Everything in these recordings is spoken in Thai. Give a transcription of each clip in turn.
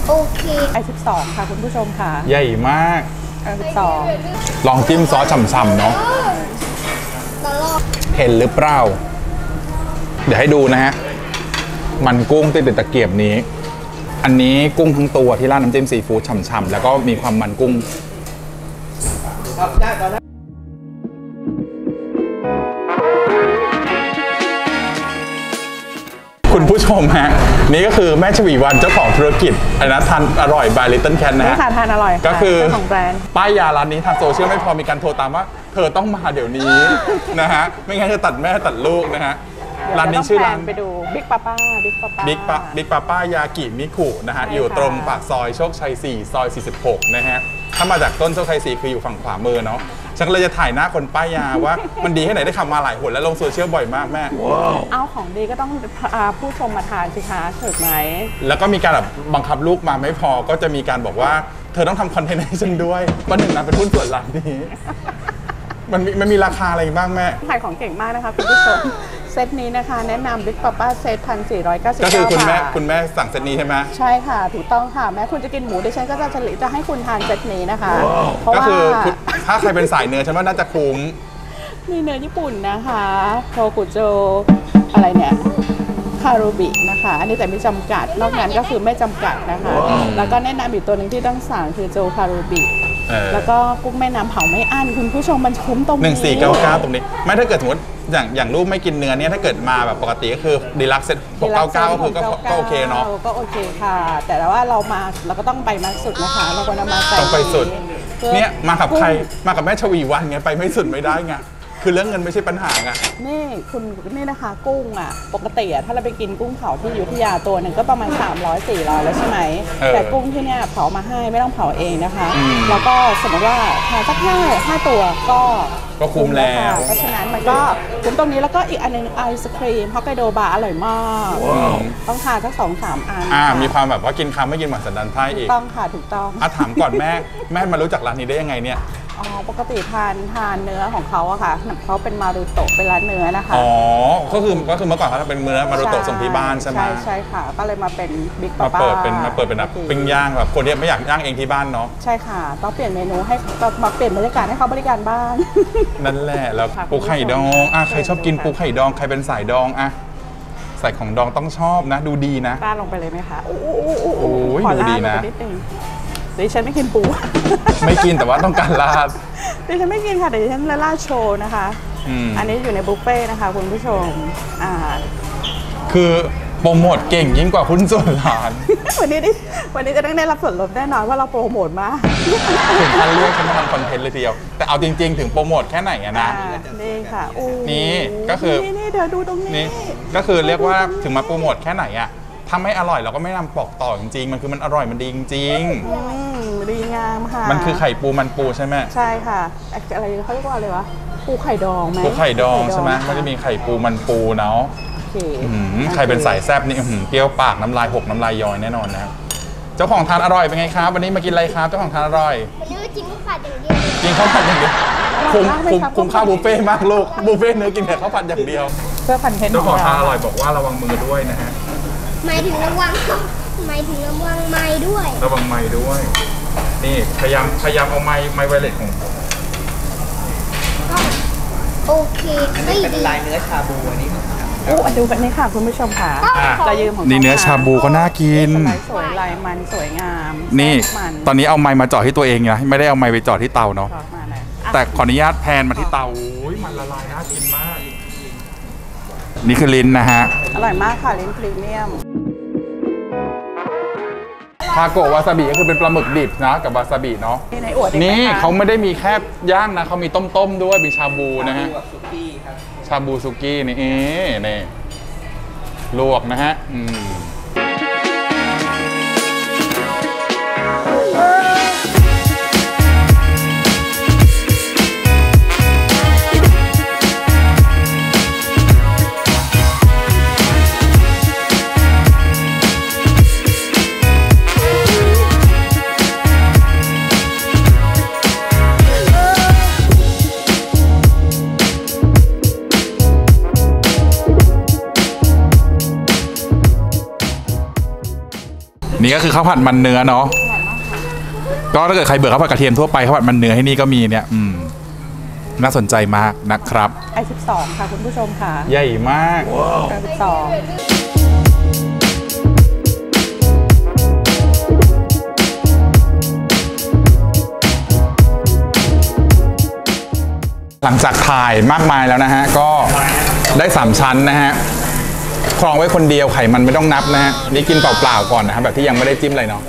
โอเค I12ค่ะคุณผู้ชมค่ะใหญ่มาก I12 ลองจิ้มซอสฉ่ำๆเนาะเห็นหรือเปล่าเดี๋ยวให้ดูนะฮะมันกุ้งติดตะเกียบนี้อันนี้กุ้งทั้งตัวที่ราดน้ำจิ้มซีฟู้ดฉ่ำๆแล้วก็มีความมันกุ้งคุณผู้ชมฮะนี่ก็คือแม่ชวีวรรณเจ้าของธุรกิจอะไรนะทานอร่อยบายลิตเติ้ลแคนนะฮะทานอร่อยก็คือของแบรนด์ป้ายยาร้านนี้ทางโซเชียลไม่พอมีการโทรตามว่าเธอต้องมาเดี๋ยวนี้นะฮะไม่งั้นจะตัดแม่ตัดลูกนะฮะร้านนี้ชื่อร้านไปดูบิ๊กป้าบิ๊กป้ายากิมิคุนะฮะอยู่ตรงปากซอยโชคชัย4ซอย46นะฮะถ้ามาจากต้นโชคชัย4คืออยู่ฝั่งขวามือเนาะฉันก็เลยจะถ่ายหน้าคนป้ายยาว่ามันดีแค่ไหนได้ขับมาหลายหนแล้วลงโซเชียลบ่อยมากแม่เอาของดีก็ต้องผู้ชมมาทานสิคะถูกไหมแล้วก็มีการแบบบังคับลูกมาไม่พอก็จะมีการบอกว่าเธอต้องทำคอนเทนต์ให้ฉันด้วยวันหนึ่งนะเป็นหุ้นส่วนร้านนี้มันมีราคาอะไรบ้างแม่ขายของเก่งมากนะคะคุณผู้ชมเซตนี้นะคะแนะนำบิ๊กป้าป้าเซต1,499 ก็คือคุณแม่สั่งเซตนี้ใช่ไหมใช่ค่ะถูกต้องค่ะแม้คุณจะกินหมูดิฉันก็จะให้คุณทานเซตนี้นะคะก็คือถ้าใครเป็นสายเนื้อฉันว่าน่าจะคุ้มมีเนื้อญี่ปุ่นนะคะโทกุโจอะไรเนี่ยคารุบินะคะอันนี้แต่ไม่จำกัดนอกนั้นก็คือไม่จำกัดนะคะแล้วก็แนะนำอีกตัวหนึ่งที่ต้องสั่งคือโจคารุบิแล้วก็กุ้งแม่น้ำเผาไม่อั้นคุณผู้ชมมันคุ้มตรงนี้ 1499ตรงนี้ไม่ถ้าเกิดสมมติอย่างลูกไม่กินเนื้อเนี่ยถ้าเกิดมาแบบปกติก็คือดีลักซ์เซ็ต699ก็คือก็โอเคเนาะก็โอเคค่ะแต่ว่าเราก็ต้องไปมาสุดนะคะเราก็มาต้องไปสุดเนี่ยมากับใครมากับแม่ชวีวรรณไงไปไม่สุดไม่ได้ไงคือเรื่องเงินไม่ใช่ปัญหาไงนี่นะคะกุ้งอ่ะปกติถ้าเราไปกินกุ้งเผาที่อยุธยาตัวหนึ่งก็ประมาณ300-400แล้วใช่ไหมแต่กุ้งที่เนี่ยเผามาให้ไม่ต้องเผาเองนะคะแล้วก็สมมติว่าทานสัก5ตัวก็คุ้มแล้วเพราะฉะนั้นมันก็คุ้มตรงนี้แล้วก็อีกอันนึงไอศครีมฮอกไกโดบาร์อร่อยมากต้องทานสัก2-3 อันมีความแบบว่ากินคำไม่กินหวานสันดานไพร่อีกต้องค่ะถูกต้องถามก่อนแม่มารู้จักร้านนี้ได้ยังไงเนี่ยปกติทานเนื้อของเขาอะค่ะเขาเป็นมารุโตะเป็นร้านเนื้อนะคะก็คือเมื่อก่อนเขาเป็นเนื้อมารุโตะส่งที่บ้านใช่ไหมใช่ค่ะก็เลยมาเป็นบิ๊กป้ามาเปิดเป็นแบบปิ้งย่างแบบคนที่ไม่อยากย่างเองที่บ้านเนาะใช่ค่ะต้องเปลี่ยนเมนูให้มาเปลี่ยนบรรยากาศให้เขาบริการบ้างนั่นแหละแล้วปูไข่ดองใครชอบกินปูไข่ดองใครเป็นสายดองใส่ของดองต้องชอบนะดูดีนะป้าลงไปเลยไหมคะโอ้ดูดีนะดิฉันไม่กินปูไม่กินแต่ว่าต้องการราดดิฉันไม่กินค่ะแต่ดิฉันราดโชว์นะคะอันนี้อยู่ในบุฟเฟ่นะคะคุณผู้ชมคือโปรโมทเก่งยิ่งกว่าหุ้นส่วนร้านวันนี้จะได้รับส่วนลดแน่นอนว่าเราโปรโมทมากถึงขั้นเลือกฉันมาทำคอนเทนต์เลยทีเดียวแต่เอาจริงๆถึงโปรโมทแค่ไหนนะนี่ค่ะนี่ก็คือนี่เดี๋ยวดูตรงนี้ก็คือเรียกว่าถึงมาโปรโมทแค่ไหนถ้าไม่อร่อยเราก็ไม่นำปอกต่อจริงๆมันคือมันอร่อยมันดีจริงดีงามค่ะมันคือไข่ปูมันปูใช่ไหมใช่ค่ะอะไรเขาเรียกว่าอะไรวะปูไข่ดองไหมปูไข่ดองใช่ไหมมันจะมีไข่ปูมันปูเนาะใครเป็นสายแซ่บนี่เปรี้ยวปากน้ำลายหกน้ำลายย้อยแน่นอนนะเจ้าของทานอร่อยเป็นไงครับวันนี้มากินอะไรครับเจ้าของทานอร่อยวันนี้กินข้าวผัดอย่างเดียวกินข้าวผัดอย่างเดียวคุ้มค่าบุฟเฟ่มากลูกบุฟเฟ่เนื้อกินแต่ข้าวผัดอย่างเดียวเพื่อคอนเทนต์เจ้าของทานอร่อยบอกว่าระวังมือด้วยนะฮะหมายถึงระวังไม้ด้วยระวังไม้ด้วยนี่พยายามเอาไม้ไวเลสของโอเคไม่ดีเป็นลายเนื้อชาบูอันนี้ดูกันนี่ค่ะคุณผู้ชมค่ะจะยืมของนี่เนื้อชาบูก็น่ากินสวยลายมันสวยงามนี่ตอนนี้เอาไม้มาจ่อที่ตัวเองนะไม่ได้เอาไม้ไปจ่อที่เตาเนาะแต่ขออนุญาตแพนมาที่เตามันละลายน่ากินมากนี่คือลิ้นนะฮะอร่อยมากค่ะลิ้นพรีเมียมทาโกะวาซาบิก็คือเป็นปลาหมึกดิบนะกับวาซาบิเนาะนี่เขาไม่ได้มีแค่ย่างนะเขามีต้มด้วยเป็นชาบูนะฮะชาบูซุกี้นี่ลวกนะฮะนี่ก็คือข้าวผัดมันเนื้อเนาะก็ถ้าเกิดใครเบื่อข้าวผัดกระเทียมทั่วไปข้าวผัดมันเนื้อให้นี่ก็มีเนี่ยน่าสนใจมากนะครับ I12 ค่ะคุณผู้ชมค่ะใหญ่มาก I12 หลังจากถ่ายมากมายแล้วนะฮะก็ได้3ชั้นนะฮะครองไว้คนเดียวไขมันไม่ต้องนับนะฮะนี่กินเปล่าๆก่อนนะครับแบบที่ยังไม่ได้จิ้มอะไรเนาะ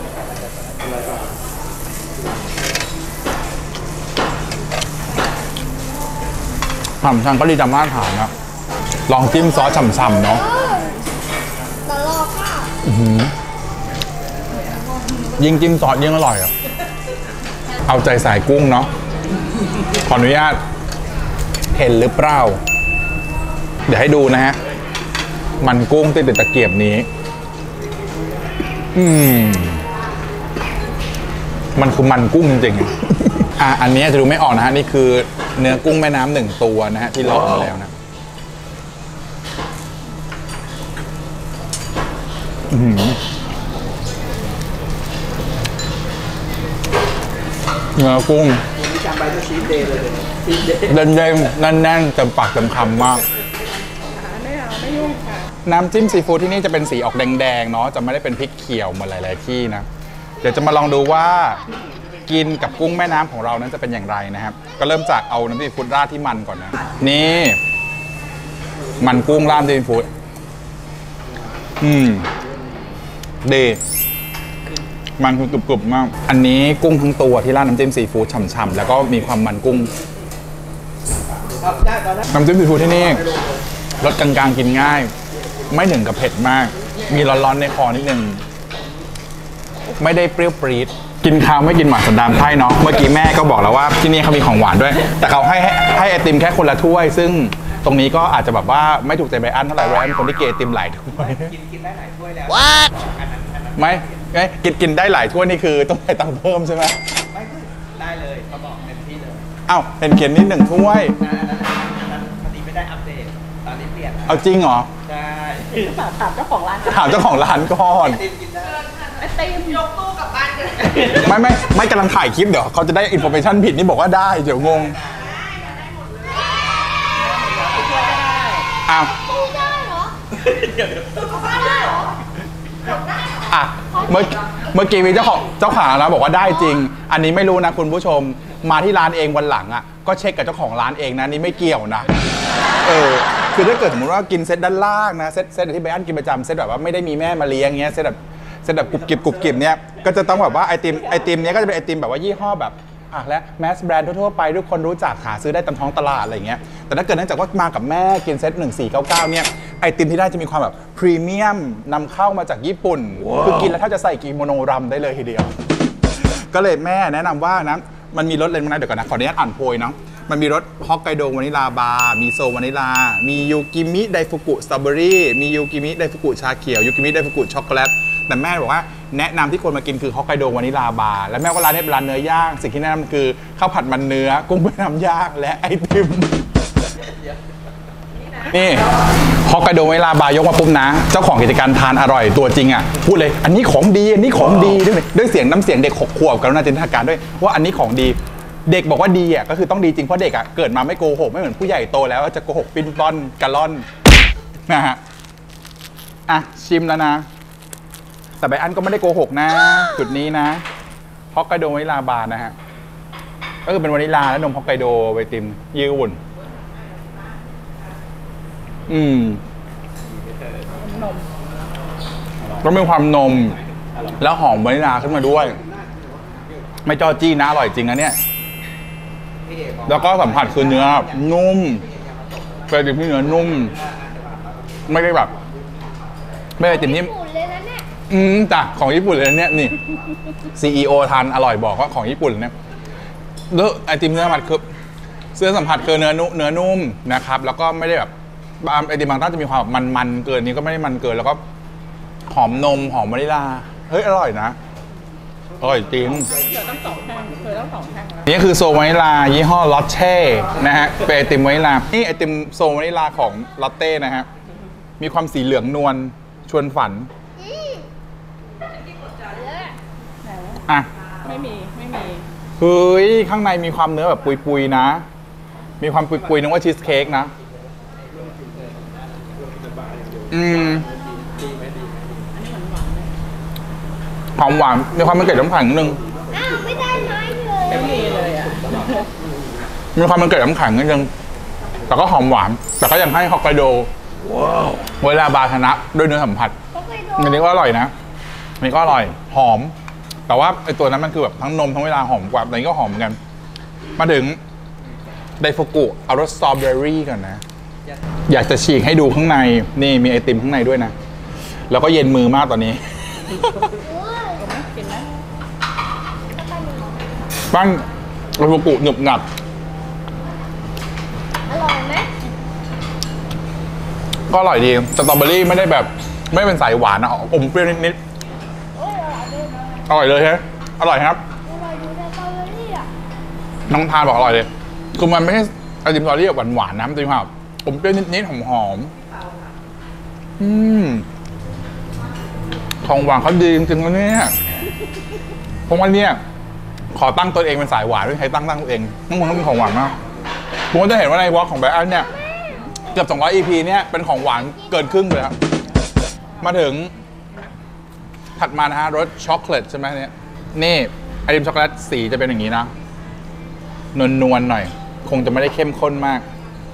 3ชั้นก็ดีตามมาตรฐานนะลองจิ้มซอสฉ่ำๆเนาะตลอดค่ะยิ่งจิ้มซอสยิ่งอร่อยอ่ะเอาใจสายกุ้งเนาะขออนุญาตเห็นหรือเปล่าเดี๋ยวให้ดูนะฮะมันกุ้งติดตะเกียบนี้มันคือมันกุ้งจริงๆอันนี้จะดูไม่ออกนะฮะนี่คือเนื้อกุ้งแม่น้ำ1ตัวนะฮะที่เลาะมาแล้วนะเนื้อกุ้งเด่นๆแน่นๆเต็มปากเต็มคำมากน้ำจิ้มซีฟู้ดที่นี่จะเป็นสีออกแดงๆเนาะจะไม่ได้เป็นพริกเขียวเหมือนหลายๆที่นะเดี๋ยวจะมาลองดูว่ากินกับกุ้งแม่น้ำของเรานั้นจะเป็นอย่างไรนะครับก็เริ่มจากเอาน้ำจิ้มซีฟู้ดราดที่มันก่อนนะนี่มันกุ้งราดน้ำจิ้มซีฟู้ดดีมันคือกรุบๆมากอันนี้กุ้งทั้งตัวที่ราดน้ำจิ้มซีฟู้ดฉ่ำๆแล้วก็มีความมันกุ้งน้ำจิ้มซีฟู้ดที่นี่รสกลางๆกินง่ายไม่ถึงกับเผ็ดมากมีร้อนๆในคอนิดนึงไม่ได้เปรี้ยวปรี๊ดกินข้าวไม่กินหมาสันดานไพร่เนาะเมื่อกี้แม่ก็บอกแล้วว่าที่นี่เขามีของหวานด้วยแต่เขาให้ไอติมแค่คนละถ้วยซึ่งตรงนี้ก็อาจจะแบบว่าไม่ถูกใจไบรอันเท่าไหร่ไบรอันเป็นคนที่เกยไอติมหลายถ้วยกินได้หลายถ้วยแล้วไม่กินได้หลายถ้วยนี่คือต้องไปตังเพิ่มใช่ไหมไม่ได้เลยเขาบอกเต็มที่เลยอ้าวเห็นเขียนนิด1ถ้วยพอดีไม่ได้อัปเดตตอนนี้เปลี่ยนเอาจริงเหรอใช่ถามเจ้าของร้านถามเจ้าของร้านก่อนไอติมยกตู้กลับบ้านกันไม่กำลังถ่ายคลิปเดี๋ยวเขาจะได้อินโฟเมชันผิดนี่บอกว่าได้เดี๋ยวงงอ้าวได้เหรอได้เหรออ่ะเมื่อกี้มีเจ้าของร้านบอกว่าได้จริงอันนี้ไม่รู้นะคุณผู้ชมมาที่ร้านเองวันหลังอ่ะก็เช็คกับเจ้าของร้านเองนะนี่ไม่เกี่ยวนะคือถ้าเกิดสมมติว่ากินเซตด้านล่างนะเซตที่ไบรอันกินประจำเซตแบบว่าไม่ได้มีแม่มาเลี้ยงเงี้ยเซตแบบกรุบกริบเนี้ยก็จะต้องแบบว่าไอติมเนี้ยก็จะเป็นไอติมแบบว่ายี่ห้อแบบและแมสแบรนด์ทั่วไปทุกคนรู้จักหาซื้อได้ตามท้องตลาดอะไรเงี้ยแต่ถ้าเกิดเนื่องจากว่ามากับแม่กินเซต1499เนี่ยไอติมที่ได้จะมีความแบบพรีเมียมนำเข้ามาจากญี่ปุ่นคือกินแล้วถ้าจะใส่กิโมโนรัมได้เลยทีเดียวก็เลยแม่แนะนำว่านะมันมีรสอะไรบ้างนะเดี๋ยวก่อนนะขออนุญาตอ่านโพยเนาะมันมีรสฮอกไกโดวานิลาบาร์มีโซวานิลามียูกิมิไดฟุกุสตรอเบอรี่มียูกิมิไดฟุกุชาเขียวยูกิมิไดฟุกุช็อกโกแลตแต่แม่บอกว่าแนะนำที่คนมากินคือฮอกไกโดวานิลาบาร์และแม่ก็ร้านนี้เป็นร้านเนื้อย่างสิ่งที่แนะนำคือข้าวผัดมันเนื้อกุ้งแม่น้ำย่างและไอติมนี่ฮอกไกโดวานิลาบาร์ยกมาปุ๊บนะเจ้าของกิจการทานอร่อยตัวจริงอ่ะพูดเลยอันนี้ของดีอันนี้ของดีด้วยเสียงน้ำเสียงเด็ก6 ขวบกับนาจินตนาการด้วยว่าอันนี้ของดีเด็กบอกว่าดีอ่ะก็คือต้องดีจริงเพราะเด็กอ่ะเกิดมาไม่โกหกไม่เหมือนผู้ใหญ่โตแล้วจะโกหกปิ้นป้อนกะล่อนนะฮะชิมแล้วนะแต่ไบรอันก็ไม่ได้โกหกนะจุดนี้นะฮอกไกโดวานิลาบาร์นะฮะก็คือเป็นวานิลาและนมฮอกไกโดไอติมยืดอุ่นก็มีความนมแล้วหอมวานิลาขึ้นมาด้วยไม่จอจี้นะอร่อยจริงนะเนี่ยแล้วก็สัมผัสคือเนื้อนุ่มเป็นไอติมที่เนื้อนุ่มไม่ได้แบบไม่ได้ไอติมที่จ้ะของญี่ปุ่นเลยเนี่ยนี่ CEO ทานอร่อยบอกว่าของญี่ปุ่นเนี่ยแล้วไอติมเนื้อสัมผัสคือเสื้อสัมผัสคือเนื้อนุ่มนะครับแล้วก็ไม่ได้แบบไอติมบางร้านจะมีความมันเกินนี้ก็ไม่ได้มันเกินแล้วก็หอมนมหอมวานิลาเฮ้ยอร่อยนะอร่อยจริงต้อง2 แท่งนี่คือโซวานิลายี่ห้อลอตเช่นะฮะเป็นไอติมวานิลานี่ไอติมโซวานิลาของลอตเต้นะฮะมีความสีเหลืองนวลชวนฝันอ่ะไม่มีเฮ้ยข้างในมีความเนื้อแบบปุยๆนะ มีความปุยๆนึกว่าชีสเค้กนะหอมหวานมีความเป็นเกล็ดน้ำแข็งนิดนึงอ้าวไม่ได้ไม้เลยไม่มีเลยอ่ะมีความเป็นเกล็ดน้ำแข็งนิดนึงแต่ก็หอมหวานแต่ก็ยังให้ฮอกไกโดเวลาบาชนะด้วยเนื้อสัมผัสก็ไปดูอันนี้ก็อร่อยนะอันนี้ก็อร่อยหอม แต่ว่าไอตัวนั้นมันคือแบบทั้งนมทั้งเวลาหอมกว่าแต่นี้ก็หอมเหมือนกันมาถึงไดฟุกุเอารสสตรอเบอรี่ก่อนนะอยากจะฉีกให้ดูข้างในนี่มีไอติมข้างในด้วยนะแล้วก็เย็นมือมากตอนนี้กินนะปั้นไดฟุกุหนึบหนับอร่อยไหมก็อร่อยดีสตรอเบอรี่ไม่ได้แบบไม่เป็นสายหวานนะอมเปรี้ยวนิดโอ้ยอร่อยด้วยนะๆอร่อยเลยใช่ไหมอร่อยครับอร่อยอยู่ในสตรอเบอรี่อ่ะน้องทานบอกอร่อยเลยคือมันไม่ใช่ไอติมสตรอเบอรี่แบบหวานๆนะมันจะมีความอมเปรี้ยวนิดๆหอมๆของหวานเขาดีจริงๆแล้วเนี่ยผมว่าเนี่ยขอตั้งตัวเองเป็นสายหวานด้วยใครตั้งตัวเองน้องคงต้องมีของหวานมากผมก็จะเห็นว่าในวอล์กของแบรนด์เนี่ยเกือบ200 EP เนี่ยเป็นของหวานเกินครึ่งเลยครับมาถึงถัดมานะฮะรสช็อกโกแลตใช่ไหมเนี่ยนี่ไอติมช็อกโกแลตสีจะเป็นอย่างนี้นะนวลๆหน่อยคงจะไม่ได้เข้มข้นมาก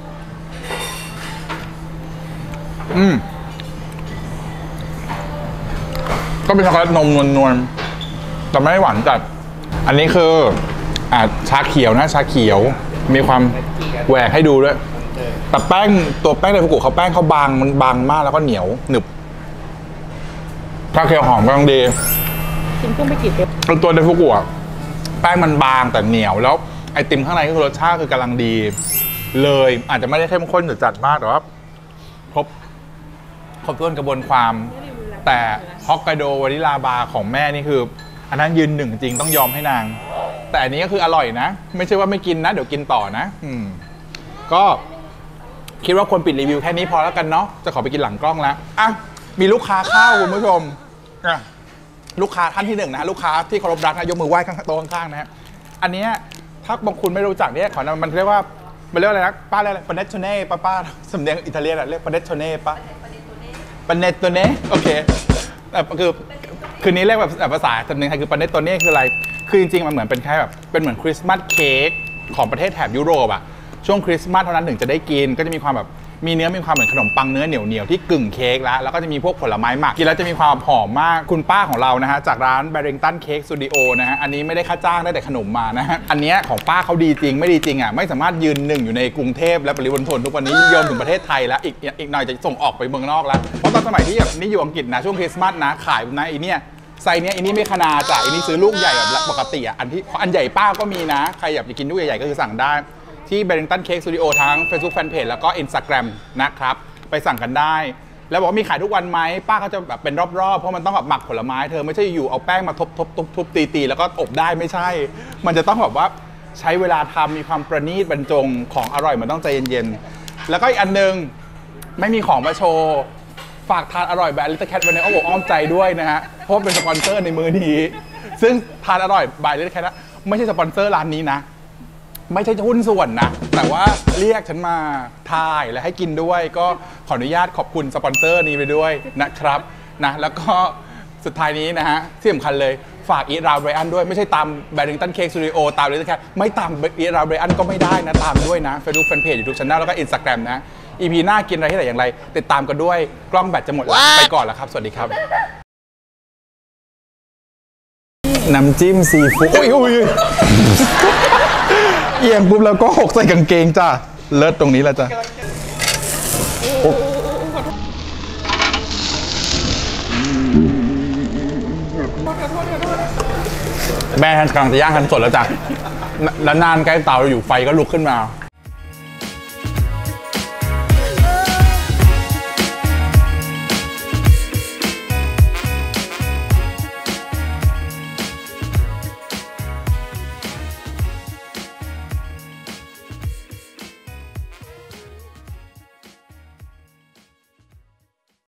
ก็เป็นช็อกโกแลตนมนวลๆแต่ไม่หวานจัดอันนี้คือชาเขียวนะชาเขียวมีความแหวกให้ดูด้วยแต่แป้งตัวแป้งไดฟุกุเขาแป้งเขาบางมันบางมากแล้วก็เหนียวหนึบชาเขียวหอมกำลังดีกินเพิ่มไปกี่เต็มตัวไดฟุกุอะแป้งมันบางแต่เหนียวแล้วไอติมข้างในก็คือรสชาติคือกำลังดีเลยอาจจะไม่ได้เข้มข้นหรือจัดมากแต่ว่าครบถ้วนกระบวนความแต่ฮอกไกโดวานิลาบาร์ของแม่นี่คืออันนั้นยืนหนึ่งจริงต้องยอมให้นางแต่อันนี้ก็คืออร่อยนะไม่ใช่ว่าไม่กินนะเดี๋ยวกินต่อนะก็คิดว่าควรปิดรีวิวแค่นี้พอแล้วกันเนาะจะขอไปกินหลังกล้องแล้วอ่ะมีลูกค้าเข้าคุณผู้ชมลูกค้าท่านที่1นะลูกค้าที่เคารพรักนะยกมือไหว้ข้างโต๊ะข้างๆนะฮะอันนี้ถ้าบางคุณไม่รู้จักเนี่ยขอมันเรียกว่าอะไรนะป้าเรียกอะไรปาเนตโตเน่ป้าสำเนียงอิตาเลียนเรียกปาเนตโตเน่ป้าปาเนตโตเน่โอเคคือคืนนี้เรียกแบบภาษาสำเนียงไทยคือปาเนตโตเน่คืออะไรคือจริงๆมันเหมือนเป็นแค่แบบเป็นเหมือนคริสต์มาสเค้กของประเทศแถบยุโรปอะช่วงคริสต์มาสเท่านั้นถึงจะได้กินก็จะมีความแบบมีเนื้อมีความเหมือนขนมปังเนื้อเหนียวที่กึ่งเค้กแล้วก็จะมีพวกผลไม้หมักกินแล้วจะมีความหอมมากคุณป้าของเรานะฮะจากร้าน Barrington Cake Studio นะฮะอันนี้ไม่ได้ค่าจ้างได้แต่ขนมมานะฮะอันนี้ของป้าเขาดีจริงไม่ดีจริงอ่ะไม่สามารถยืนหนึ่งอยู่ในกรุงเทพและปริมณฑลทุกวันนี้โยมถึงประเทศไทยแล้วอีกหน่อยจะส่งออกไปเมืองนอกแล้วเพราะตอนสมัยที่แบบนี่อยู่อังกฤษนะช่วงคริสต์มาสนะขายนะไอ้นี่ไซส์นี้อันนี้ไม่ขนาดจ่ายอันนี้ซื้อลูกใหญ่แบบปกติอ่ะอันใหญ่ป้าก็มีนะใครอยากจะกินลูกใหญ่ๆก็คือสั่งได้ที่ Barrington Cake Studio ทั้ง Facebook Fanpage แล้วก็ Instagram นะครับไปสั่งกันได้แล้วบอกว่ามีขายทุกวันไหมป้าเขาจะแบบเป็นรอบๆเพราะมันต้องแบบหมักผลไม้เธอไม่ใช่อยู่เอาแป้งมาทุบตีแล้วก็อบได้ไม่ใช่มันจะต้องแบบว่าใช้เวลาทำมีความประณีตบรรจงของอร่อยมันต้องใจเย็นๆแล้วก็อีกอันนึงไม่มีของมาโชว์ฝากทานอร่อยแบบ Little Cat ไว้ในอ้อมใจด้วยนะฮะเพราะเป็นสปอนเซอร์ในมือนี้ซึ่งทานอร่อยบาย Little Cat ไม่ใช่สปอนเซอร์ร้านนี้นะไม่ใช่หุ้นส่วนนะแต่ว่าเรียกฉันมาทายและให้กินด้วยก็ขออนุญาตขอบคุณสปอนเซอร์นี้ไปด้วยนะครับนะแล้วก็สุดท้ายนี้นะฮะที่สำคัญเลยฝากอีทราไบรอันด้วยไม่ใช่ตาม Barrington Cake Studio ตามเลยแค่ไม่ตามอีทราไบรอันก็ไม่ได้นะตามด้วยนะ Facebook Fanpage YouTube Channel แล้วก็ Instagram นะ EP หน้ากินอะไรที่ไหนอย่างไรติดตามกันด้วยกล้องแบตจะหมดแล้วไปก่อนแล้วครับสวัสดีครับน้ำจิ้มซีฟู้ดอุ้ยเอียงปุ๊บแล้วก็หกใส่กางเกงจ้ะเลิศตรงนี้แล้วจ้ะแม่กำลังจะย่างกันสดแล้วจ้ะแล้วนานใกล้เตาอยู่ไฟก็ลุกขึ้นมา